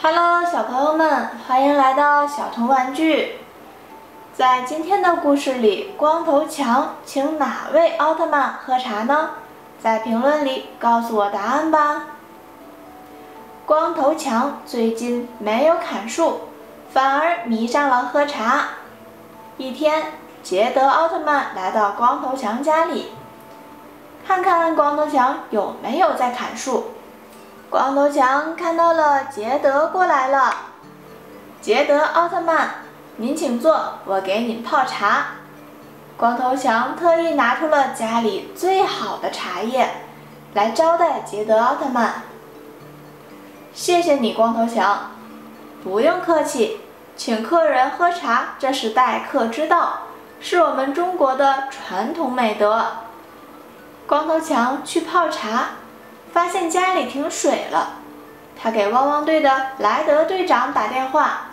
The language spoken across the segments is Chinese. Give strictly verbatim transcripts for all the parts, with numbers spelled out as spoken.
Hello， 小朋友们，欢迎来到小童玩具。在今天的故事里，光头强请哪位奥特曼喝茶呢？在评论里告诉我答案吧。光头强最近没有砍树，反而迷上了喝茶。一天，捷德奥特曼来到光头强家里，看看光头强有没有在砍树。光头强看到了捷德过来了。捷德奥特曼，您请坐，我给您泡茶。光头强特意拿出了家里最好的茶叶，来招待捷德奥特曼。谢谢你，光头强。不用客气，请客人喝茶，这是待客之道，是我们中国的传统美德。光头强去泡茶，发现家里停水了，他给汪汪队的莱德队长打电话。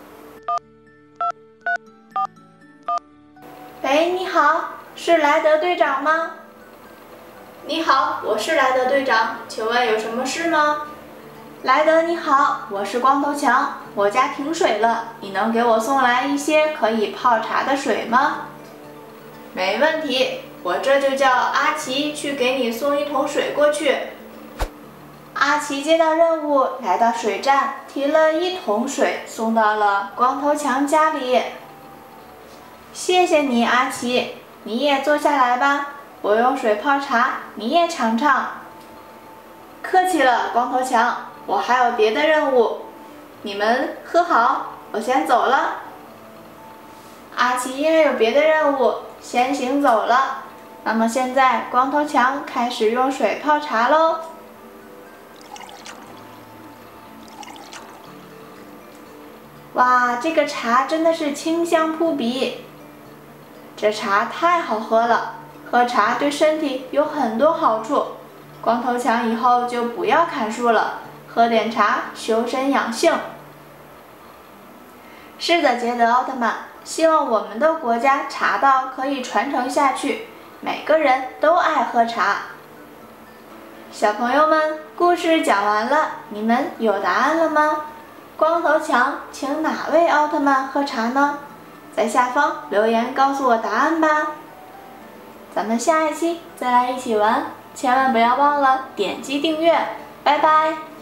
喂，你好，是莱德队长吗？你好，我是莱德队长，请问有什么事吗？莱德你好，我是光头强，我家停水了，你能给我送来一些可以泡茶的水吗？没问题，我这就叫阿奇去给你送一桶水过去。阿奇接到任务，来到水站，提了一桶水送到了光头强家里。谢谢你，阿奇，你也坐下来吧，我用水泡茶，你也尝尝。客气了，光头强，我还有别的任务，你们喝好，我先走了。阿奇因为有别的任务，先行走了。那么现在，光头强开始用水泡茶喽。哇，这个茶真的是清香扑鼻，这茶太好喝了，喝茶对身体有很多好处。光头强以后就不要砍树了，喝点茶修身养性。是的，捷德奥特曼，希望我们的国家茶道可以传承下去，每个人都爱喝茶。小朋友们，故事讲完了，你们有答案了吗？光头强请哪位奥特曼喝茶呢？在下方留言告诉我答案吧。咱们下一期再来一起玩，千万不要忘了点击订阅，拜拜。